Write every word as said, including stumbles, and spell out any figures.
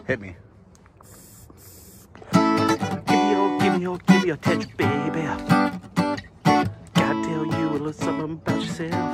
Hit me. Give me your, give me your, give me your attention, baby. Gotta tell you a little something about yourself.